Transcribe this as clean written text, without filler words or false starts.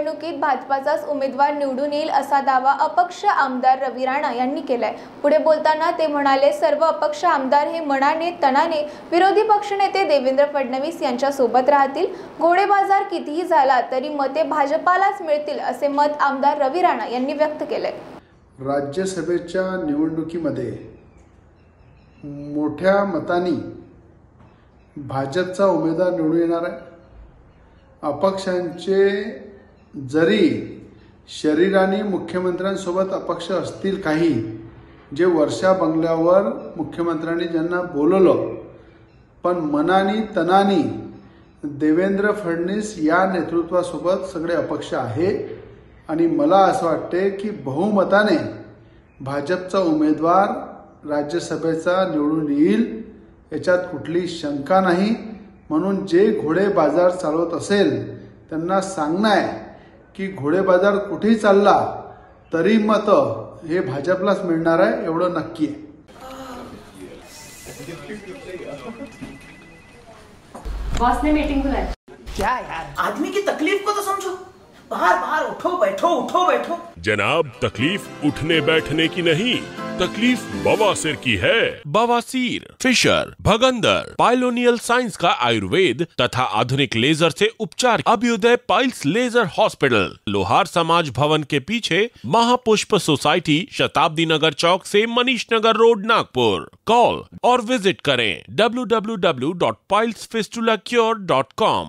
निवडणुकीत भाजपाचाच उमेदवार निवडून येईल असा दावा अपक्ष आमदार रवी राणा यांनी केलाय। पुढे बोलताना ते म्हणाले, सर्व अपक्ष आमदार हे मनाने तनाने विरोधी पक्षनेते देवेंद्र फडणवीस यांच्या सोबत राहतील। घोडेबाजार कितीही झाला तरी मते भाजपालाच मिळतील असे मत आमदार रवी राणा यांनी व्यक्त केले। राज्यसभेच्या निवडणुकीमध्ये मोठ्या मतांनी भाजपचा उमेदवार निवडून येणार आहे। अपक्षांचे जरी शरीराने मुख्यमंत्र्यांसोबत अपक्ष असतील काही, जे वर्षा बंगल्यावर मुख्यमंत्र्यांनी ज्यांना बोलवलं, पण मनानी तनानी देवेंद्र फडणवीस या नेतृत्वासोबत सगळे अपक्ष आहे। आणि मला असं वाटते की बहुमताने भाजपचा उमेदवार राज्यसभेचा निवडून येईल, याच्यात कुठली शंका नाही। म्हणून जे घोडे बाजार चालवत असेल त्यांना सांगणं आहे की घोडे बाजार कुठेही चालला तरी मत हे भाजपलाच मिळणार आहे, एवढं नक्की आहे। बॉस ने मीटिंग बुलाई। क्या यार, आदमी की तकलीफ को तो समझो। बाहर बाहर उठो बैठो। जनाब, तकलीफ उठने बैठने की नहीं, तकलीफ बवासीर की है। बवासीर, फिशर, भगंदर, पाइलोनियल साइंस का आयुर्वेद तथा आधुनिक लेजर से उपचार। अभ्युदय पाइल्स लेजर हॉस्पिटल, लोहार समाज भवन के पीछे, महापुष्प सोसाइटी, शताब्दी नगर चौक से मनीष नगर रोड, नागपुर। कॉल और विजिट करें www.pilesfistulacure.com।